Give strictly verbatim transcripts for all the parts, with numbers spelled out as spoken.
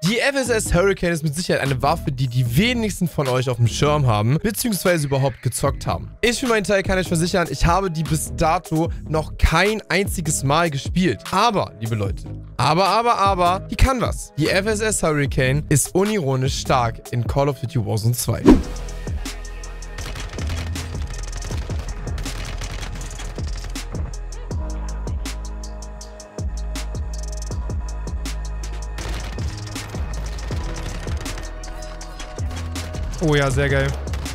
Die F S S Hurricane ist mit Sicherheit eine Waffe, die die wenigsten von euch auf dem Schirm haben, beziehungsweise überhaupt gezockt haben. Ich für meinen Teil kann euch versichern, ich habe die bis dato noch kein einziges Mal gespielt. Aber, liebe Leute, aber, aber, aber, die kann was. Die F S S Hurricane ist unironisch stark in Call of Duty Warzone zwei. Oh ja, sehr geil.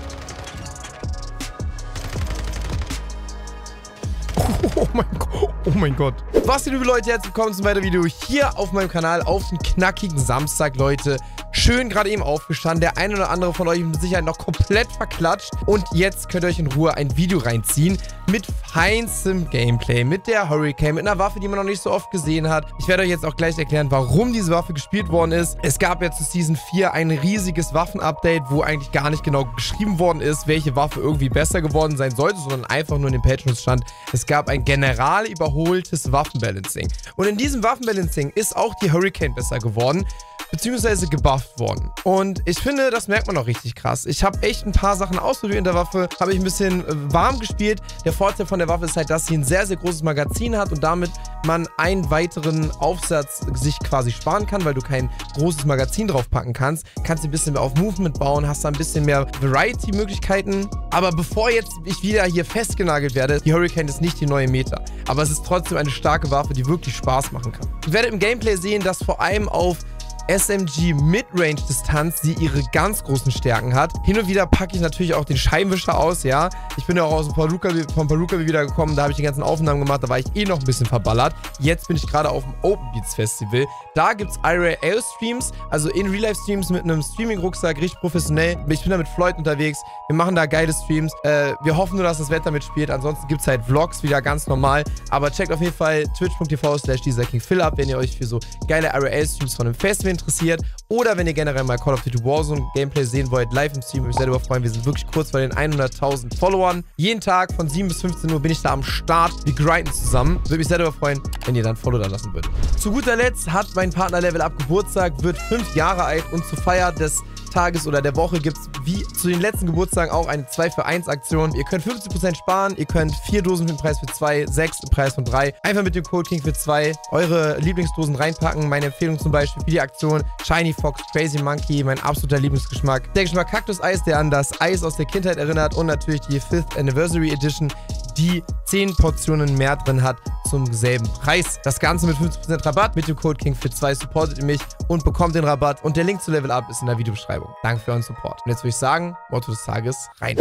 Oh mein Gott. Oh mein Gott. Was geht, liebe Leute? Herzlich willkommen zum weiteren Video hier auf meinem Kanal auf den knackigen Samstag, Leute. Schön gerade eben aufgestanden. Der eine oder andere von euch ist mit Sicherheit noch komplett verklatscht. Und jetzt könnt ihr euch in Ruhe ein Video reinziehen mit feinstem Gameplay, mit der Hurricane, mit einer Waffe, die man noch nicht so oft gesehen hat. Ich werde euch jetzt auch gleich erklären, warum diese Waffe gespielt worden ist. Es gab jetzt zu Season vier ein riesiges Waffen-Update, wo eigentlich gar nicht genau beschrieben worden ist, welche Waffe irgendwie besser geworden sein sollte, sondern einfach nur in den Patch-Notes stand, es gab ein general überholtes Waffenbalancing. Und in diesem Waffenbalancing ist auch die Hurricane besser geworden, beziehungsweise gebufft worden. Und ich finde, das merkt man auch richtig krass. Ich habe echt ein paar Sachen ausprobiert in der Waffe, habe ich ein bisschen äh, warm gespielt. Der Vorteil von der Waffe ist halt, dass sie ein sehr, sehr großes Magazin hat und damit man einen weiteren Aufsatz sich quasi sparen kann, weil du kein großes Magazin draufpacken kannst. Kannst du ein bisschen mehr auf Movement bauen, hast da ein bisschen mehr Variety-Möglichkeiten. Aber bevor jetzt ich wieder hier festgenagelt werde, die Hurricane ist nicht die neue Meta. Aber es ist trotzdem eine starke Waffe, die wirklich Spaß machen kann. Ihr werdet im Gameplay sehen, dass vor allem auf S M G Midrange-Distanz sie ihre ganz großen Stärken hat. Hin und wieder packe ich natürlich auch den Scheibenwischer aus, ja. Ich bin ja auch aus dem Paruka, vom Paruka wieder gekommen, da habe ich die ganzen Aufnahmen gemacht, da war ich eh noch ein bisschen verballert. Jetzt bin ich gerade auf dem Open Beats Festival. Da gibt es I R L-Streams, also in Real-Life-Streams mit einem Streaming-Rucksack, richtig professionell. Ich bin da mit Floyd unterwegs, wir machen da geile Streams. Äh, wir hoffen nur, dass das Wetter mitspielt, ansonsten gibt es halt Vlogs wieder ganz normal. Aber checkt auf jeden Fall twitch punkt t v slash dieser King Phil ab, wenn ihr euch für so geile I R L-Streams von einem Festival interessiert oder wenn ihr generell mal Call of Duty Warzone Gameplay sehen wollt, live im Stream, würde mich sehr darüber freuen. Wir sind wirklich kurz vor den hunderttausend Followern. Jeden Tag von sieben bis fünfzehn Uhr bin ich da am Start. Wir grinden zusammen. Würde mich sehr darüber freuen, wenn ihr dann Follow da lassen würdet. Zu guter Letzt hat mein Partner Level Up Geburtstag, wird fünf Jahre alt und zur Feier des Tages oder der Woche gibt es wie zu den letzten Geburtstagen auch eine zwei für eins Aktion. Ihr könnt fünfzig Prozent sparen, ihr könnt vier Dosen für den Preis für zwei, sechs im Preis von drei. Einfach mit dem Code King für zwei eure Lieblingsdosen reinpacken. Meine Empfehlung zum Beispiel für die Aktion Shiny Fox Crazy Monkey, mein absoluter Lieblingsgeschmack. Der Geschmack Kaktus-Eis, der an das Eis aus der Kindheit erinnert und natürlich die fifth Anniversary Edition, die zehn Portionen mehr drin hat zum selben Preis. Das Ganze mit fünfzig Prozent Rabatt mit dem Code King für zwei supportet ihr mich und bekommt den Rabatt. Und der Link zu Level Up ist in der Videobeschreibung. Danke für euren Support. Und jetzt würde ich sagen, Motto des Tages, rein.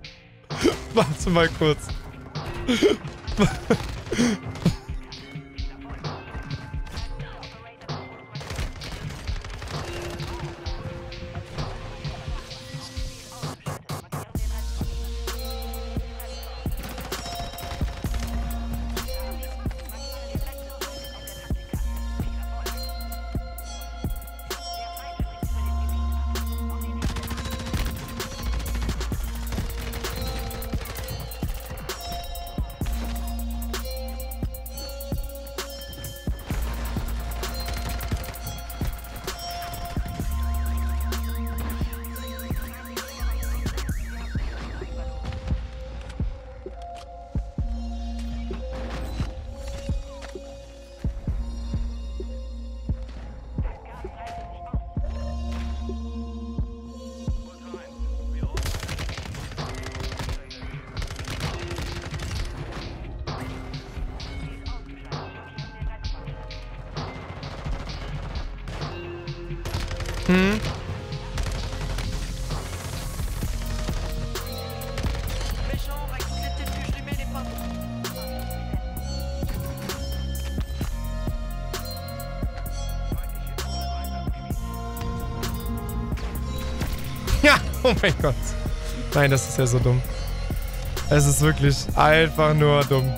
Warte mal kurz. Hm. Ja, oh mein Gott. Nein, das ist ja so dumm. Es ist wirklich einfach nur dumm.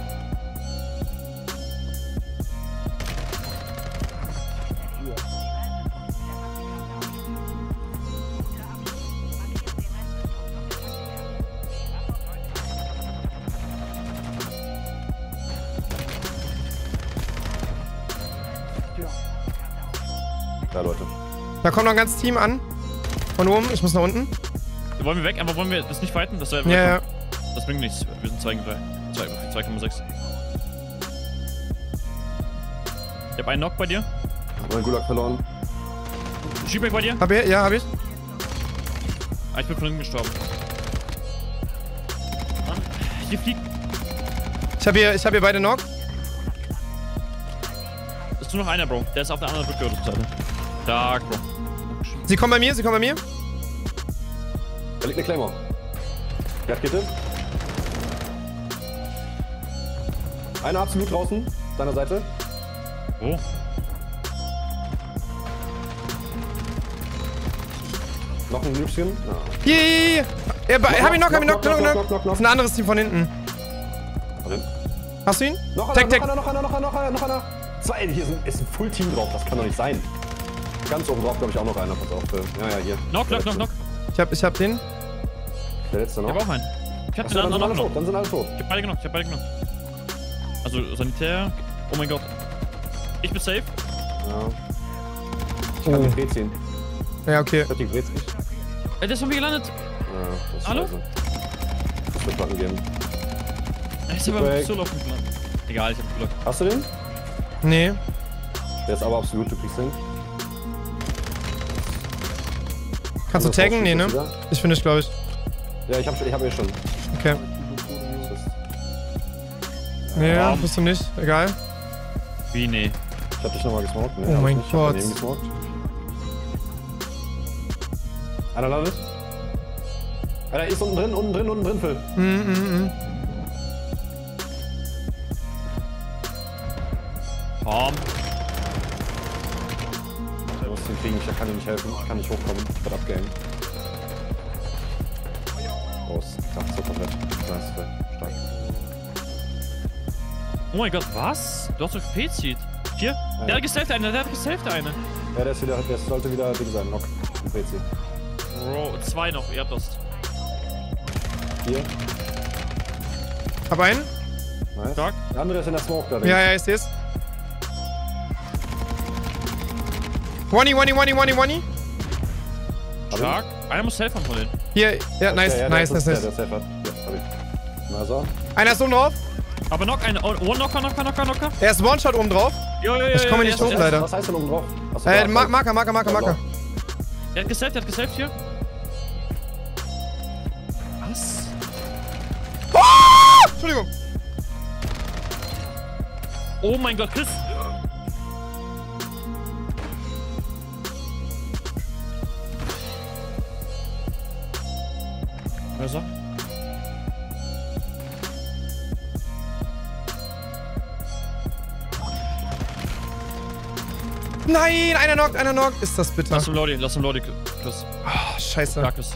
Ja, Leute. Da kommt noch ein ganzes Team an. Von oben, ich muss nach unten. Wollen wir weg, aber wollen wir das nicht fighten? Das soll Ja, ja. Das bringt nichts. Wir sind zwei Komma sechs. Ich hab einen Knock bei dir. Mein Gulag verloren. Schieb mich bei dir. Hab ich? Ja, hab ich. Ah, ich bin von hinten gestorben. Mann, hier fliegt. Ich hab hier, ich hab hier beide Knock. Ist nur noch einer, Bro. Der ist auf der anderen Brücke oder so. Stark, Bro. Sie kommen bei mir, sie kommen bei mir. Da liegt eine Claymore. Der hat Gitte. Einer absolut draußen, deiner Seite. Wo? Noch ein Nübchen. Ja. Hier, hier, hier. Ja, bei- hab ihn Knock, hab ihn Knock, Knock, knock, Knock. knock, knock, Das ist ein anderes Team von hinten. Drin. Hast du ihn? Noch einer, Tag, noch Tag. einer, noch einer, noch einer, noch einer, noch einer. Zwei, hier ist ein, ist ein Full-Team drauf, das kann doch nicht sein. Ganz oben drauf, glaube ich, auch noch einer, pass auf. Ja, ja, hier. Knock, knock, knock, knock. Ich hab, ich hab den. Der letzte Ich noch. hab auch einen. Ich hab Achso, den dann sind anderen alle noch. tot, dann sind alle tot. Ich hab beide genommen, ich hab beide genommen. Also Sanitär. Oh mein Gott. Ich bin safe. Ja. Ich kann Oh. die Dreh ziehen. Ja, okay. Ich hab die Dreh ziehen. Ey, der ist von mir gelandet. Ja, das ist Hallo? scheiße. Das wird Platten geben. Ey, ist aber Break. so laufen gelandet. Egal, ich hab Glück. Hast du den? Nee. Der ist aber absolut, du kriegst den. Kannst du Anderes taggen? Haus Nee, ne? schießt das Ich finde ich, glaube ich. wieder. Ja, ich hab, ich hab eh schon. Okay. Das ist, Nee, Ja. bist du nicht. Egal. Wie, nee. ich hab dich nochmal gesmoked. Nee, Oh hab mein ich nicht. Ich hab Gott. daneben gesmoked. Einer landet. Einer ist unten drin, unten drin, unten drin, Phil. Mm, mm, mm. Komm. Der muss den kriegen, ich kann ihm nicht helfen. Ich kann nicht hochkommen. Ich werde abgamen. Raus. Dachte so komplett. Nice, Phil. Stark. Oh mein Gott, was? Du hast doch P-Seed. Hier. Ja. Der hat gesaved eine, der hat gesaved eine. Ja, der ist wieder, der sollte wieder Ding sein. Knock. Im P C. Bro, zwei noch, ihr habt das. Hier. Hab einen. Nice. Stark. Der andere ist in der Smoke da. Ja, ja, ich seh's. One, one, one, one, one. Stark. Einer muss helfen von denen. Hier, ja, nice, ja, nice, der nice, ist- nice. Der, der safe hat. Ja, hab ich. Na so. Einer ist oben drauf. Aber Knock, eine. Oh, One Knocker, Knocker, Knocker, Knocker. Er ist One-Shot oben drauf. Jo, jo, jo, Ich komme jo, nicht der hoch, ist- leider. Was heißt denn oben drauf? Achso, Äh, da, Ma da. Marker, Marker, Marker, Marker. Der hat gesaved, der hat gesaved hier. Was? Ah! Entschuldigung. Oh mein Gott, Chris. Was ist er? Nein, einer knockt, einer knockt. Ist das bitter. Lass ihn Lodi, lass ihn Lodi, Chris. Ah, scheiße. Stark ist.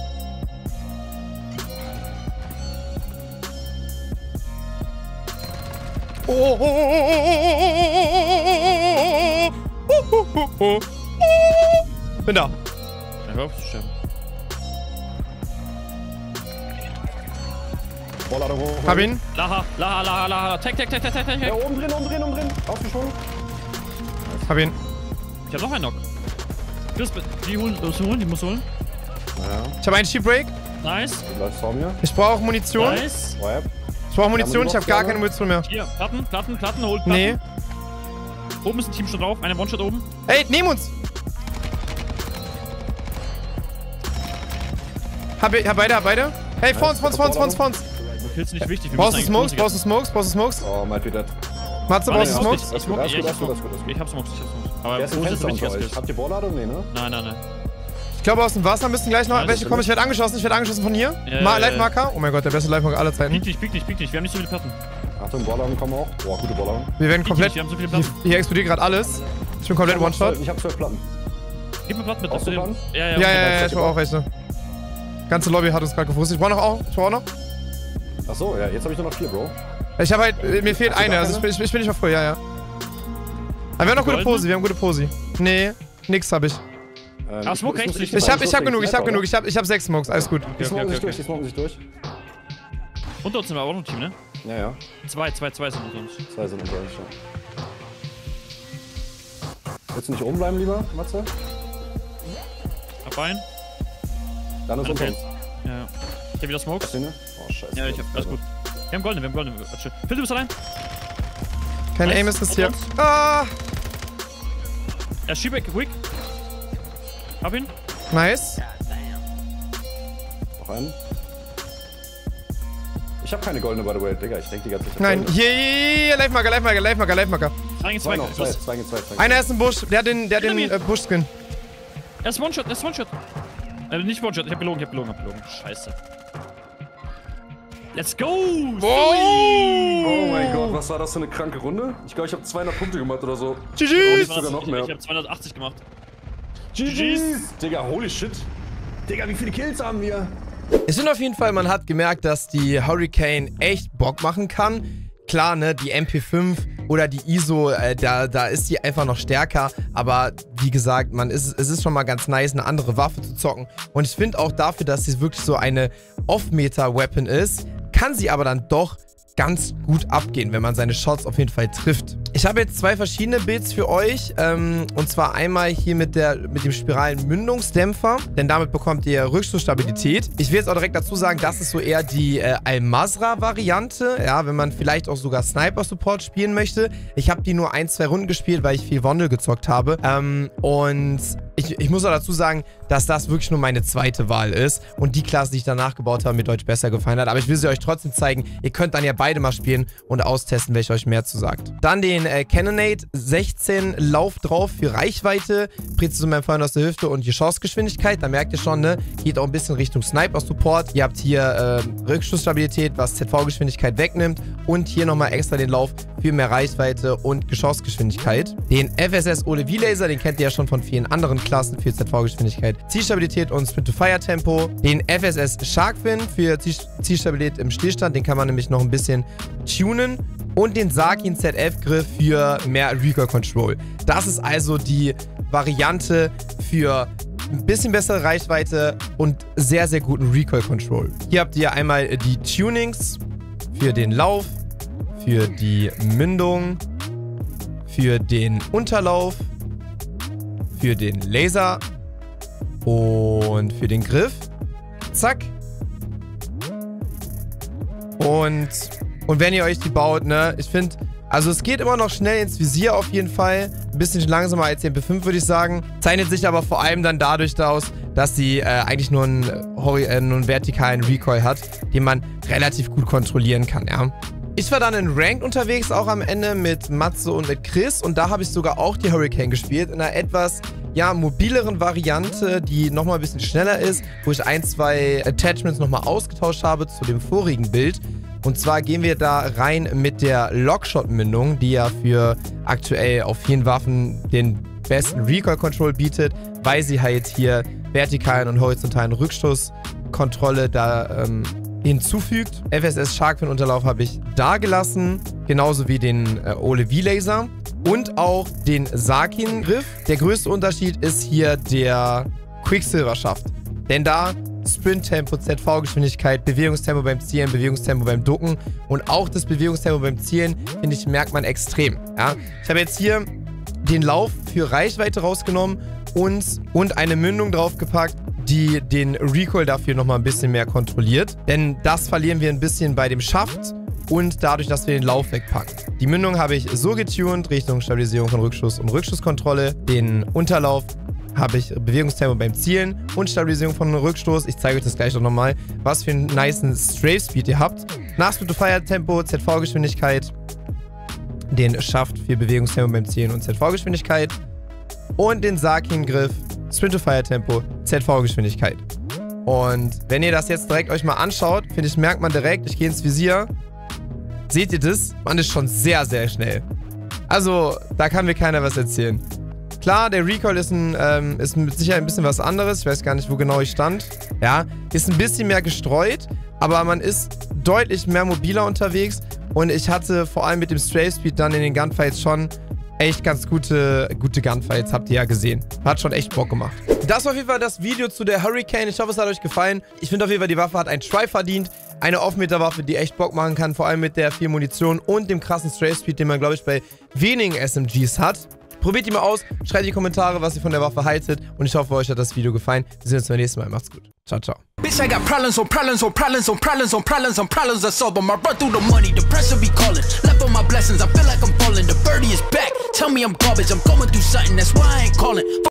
Oh, oh, oh, oh, oh, oh, oh. Bin da. Ja, hör auf zu sterben. Vorladung hoch. Hab ihn. Laha, Laha, Laha, Laha. Tag, tag, tag, tag, tag, Ja, tag. oben drin, oben drin, oben drin. Ausgesprungen. Hab ihn. Ich hab noch einen Knock. Chris, die holen, die musst du holen, die musst du holen. Ja, Ich habe einen Sheep Break. Nice. du bleibst vor mir. Ich brauche Munition. Nice. Wipe. Ich brauche Munition. Ich habe gar gerne. keine Munition mehr. Hier, Platten, Platten, Platten, holt Platten. Nee. Oben ist ein Team schon drauf, einer One-Shot oben. Ey, nehmen uns. Hab, ich- hab beide, hab beide. Hey, vor uns, vor uns, vor uns, vor uns, vor uns. Du killst nicht wichtig, wir Brauchst du müssen Smokes? eigentlich Brauchst du Smokes? Brauchst du Smokes? Oh, might be dead. Matze, Warte, brauchst du ich Smokes? muss nicht- Alles Ich gut, smoke- alles ja, gut, ich alles gut, smoke- alles gut, alles gut. Ich hab Smokes, ich hab Smokes. Aber Der ist im Hose ist Fenster wichtiger unter als euch. Kills. Habt ihr Ballladung? Nee, ne? Nein, nein, nein. Ich glaube, aus dem Wasser müssten gleich noch Ja, welche das kommen. Ich werde angeschossen. Ich werde angeschossen von hier. Ja, Ma ja, ja. Live-Marker. Oh mein Gott, der beste Live-Marker aller Zeiten. Piek nicht, piek nicht, piek nicht. Wir haben nicht so viele Platten. Achtung, Ballladung kommen auch. Boah, gute Ballladung. Wir werden Piek komplett... nicht, wir haben so viele Hier, Platten. hier explodiert gerade alles. Ich bin komplett One-Shot. Ich hab zwölf Platten. Gib mir Platten mit. Brauchst du auf Platten? den- Ja, ja, Ja, ja, ja. ja, ich brauche auch welche. Ganze Lobby hat uns gerade gefrustet. Ich brauche noch auch. Ich brauche auch noch. Achso, ja, jetzt habe ich nur noch vier, Bro. Ich habe halt... Mir fehlt Hast du eine. gar Also ich keine? bin, ich bin nicht auf voll, ja, ja. Aber wir haben noch gute Goldene? Posi. Wir haben gute Posi. Nee, nix habe ich. Ähm, Ah, Smoke ich- rechts, ich- Ich hab, ich hab links, genug, ich hab Sniper, genug. Ich hab, ich hab sechs Smokes. Alles gut. Die Okay, smoken okay, sich okay. durch, die smoken sich durch. Unter uns sind wir auch noch ein Team, ne? Ja, ja. Zwei, zwei, zwei sind unter uns. Zwei sind unter euch, ja. Willst du nicht oben bleiben, lieber, Matze? Hab einen. Dann ist Okay. unter uns. Ja, ja. Ich hab wieder Smokes. Hast du ihn? Oh, scheiße. Ja, ich hab. Alles gut. Wir haben Goldene, wir haben Goldene. Phil, du bist allein. Kein Nice. Aim ist Auf hier. uns. Ah, Er ist Sheeback, quick. Hab ihn. nice. Noch einen. Ich hab keine goldene, by the way, Digga. Ich denk die ganze Zeit. Nein, hier, hier, hier, Live-Marker, Live-Marker, Live-Marker, Live-Marker. Zwei gegen Zwei zwei. noch, zwei, zwei gegen zwei. zwei. Einer ist im Busch, der hat den, der hat den Hinter äh, Busch-Skin. Er ist One-Shot, er ist One-Shot. Äh, nicht One-Shot, ich hab gelogen, ich hab gelogen, hab gelogen. Scheiße. Let's go! Oh mein Gott, was war das für eine kranke Runde? Ich glaube, ich habe zweihundert Punkte gemacht oder so. G G's! sogar noch mehr. Ich hab zweihundertachtzig gemacht. G G's! Digga, holy shit. Digga, wie viele Kills haben wir? Ich finde auf jeden Fall, man hat gemerkt, dass die Hurricane echt Bock machen kann. Klar, ne, die M P fünf oder die I S O, äh, da, da ist die einfach noch stärker. Aber wie gesagt, man ist, es ist schon mal ganz nice, eine andere Waffe zu zocken. Und ich finde auch dafür, dass sie wirklich so eine Off-Meta-Weapon ist, kann sie aber dann doch ganz gut abgehen, wenn man seine Shots auf jeden Fall trifft. Ich habe jetzt zwei verschiedene Builds für euch. Ähm, und zwar einmal hier mit, der, mit dem spiralen Mündungsdämpfer, denn damit bekommt ihr Rückstoßstabilität. Ich will jetzt auch direkt dazu sagen, das ist so eher die äh, Al-Mazrah-Variante, ja, wenn man vielleicht auch sogar Sniper-Support spielen möchte. Ich habe die nur ein, zwei Runden gespielt, weil ich viel Wondel gezockt habe. Ähm, und ich, ich muss auch dazu sagen, dass das wirklich nur meine zweite Wahl ist und die Klasse, die ich danach gebaut habe, mir deutlich besser gefallen hat. Aber ich will sie euch trotzdem zeigen. Ihr könnt dann ja beide mal spielen und austesten, welcher euch mehr zusagt. Dann den äh, Cannonade sechzehn Lauf drauf für Reichweite, Präzision beim Feuern aus der Hüfte und die Chancegeschwindigkeit. Da merkt ihr schon, ne? Geht auch ein bisschen Richtung Sniper-Support. Ihr habt hier äh, Rückstoßstabilität, was Z V-Geschwindigkeit wegnimmt und hier nochmal extra den Lauf für mehr Reichweite und Geschossgeschwindigkeit. Den F S S Ole V-Laser, den kennt ihr ja schon von vielen anderen Klassen für Z V-Geschwindigkeit, Zielstabilität und Sprint-to-Fire-Tempo. Den F S S Sharkfin für Ziel Zielstabilität im Stillstand, den kann man nämlich noch ein bisschen tunen. Und den Sarkin Z F-Griff für mehr Recoil Control. Das ist also die Variante für ein bisschen bessere Reichweite und sehr, sehr guten Recoil Control. Hier habt ihr einmal die Tunings für den Lauf, für die Mündung, für den Unterlauf, für den Laser und für den Griff. Zack. Und, und wenn ihr euch die baut, ne, ich finde, also es geht immer noch schnell ins Visier auf jeden Fall. Ein bisschen langsamer als die M P fünf, würde ich sagen. Zeichnet sich aber vor allem dann dadurch aus, dass sie äh, eigentlich nur einen, äh, nur einen vertikalen Recoil hat, den man relativ gut kontrollieren kann, ja. Ich war dann in Ranked unterwegs, auch am Ende mit Matze und mit Chris. Und da habe ich sogar auch die Hurricane gespielt, in einer etwas, ja, mobileren Variante, die nochmal ein bisschen schneller ist, wo ich ein, zwei Attachments nochmal ausgetauscht habe zu dem vorigen Bild. Und zwar gehen wir da rein mit der Lockshot-Mündung, die ja für aktuell auf vielen Waffen den besten Recoil-Control bietet, weil sie halt hier vertikalen und horizontalen Rückstoßkontrolle da ähm, hinzufügt. F S S Sharkfin-Unterlauf habe ich da gelassen, genauso wie den äh, Ole V-Laser und auch den Sarkin-Griff. Der größte Unterschied ist hier der Quicksilver-Schaft, denn da Sprint-Tempo, Z V-Geschwindigkeit, Bewegungstempo beim Zielen, Bewegungstempo beim Ducken und auch das Bewegungstempo beim Zielen, finde ich, merkt man extrem. Ja? Ich habe jetzt hier den Lauf für Reichweite rausgenommen und, und eine Mündung draufgepackt, die den Recoil dafür nochmal ein bisschen mehr kontrolliert. Denn das verlieren wir ein bisschen bei dem Schaft und dadurch, dass wir den Lauf wegpacken. Die Mündung habe ich so getuned, Richtung Stabilisierung von Rückstoß und Rückstoßkontrolle. Den Unterlauf habe ich Bewegungstempo beim Zielen und Stabilisierung von Rückstoß. Ich zeige euch das gleich noch nochmal, was für einen nicen Strafe Speed ihr habt. Nach Sprint-to-Fire-Tempo, Z V-Geschwindigkeit, den Schaft für Bewegungstempo beim Zielen und Z V-Geschwindigkeit und den Sarkin-Griff, Sprint-to-Fire-Tempo, Z V-Geschwindigkeit. Und wenn ihr das jetzt direkt euch mal anschaut, finde ich, merkt man direkt, ich gehe ins Visier, seht ihr das? Man ist schon sehr, sehr schnell. Also, da kann mir keiner was erzählen. Klar, der Recoil ist, ein, ähm, ist mit Sicherheit ein bisschen was anderes. Ich weiß gar nicht, wo genau ich stand. Ja, ist ein bisschen mehr gestreut, aber man ist deutlich mehr mobiler unterwegs. Und ich hatte vor allem mit dem Strafe Speed dann in den Gunfights schon echt ganz gute, gute Gunfights, habt ihr ja gesehen. Hat schon echt Bock gemacht. Das war auf jeden Fall das Video zu der Hurricane. Ich hoffe, es hat euch gefallen. Ich finde auf jeden Fall, die Waffe hat einen Try verdient. Eine Off-Meter-Waffe, die echt Bock machen kann. Vor allem mit der viel Munition und dem krassen Strafe Speed, den man, glaube ich, bei wenigen S M Gs hat. Probiert die mal aus, schreibt in die Kommentare, was ihr von der Waffe haltet und ich hoffe, euch hat das Video gefallen. Wir sehen uns beim nächsten Mal. Macht's gut. Ciao, ciao. Bitch, I got problems on problems on problems on problems on problems on problems I solve them. I run through the money, the pressure be calling. Left on my blessings, I feel like I'm falling. The birdie is back, tell me I'm garbage. I'm going through something, that's why I ain't calling.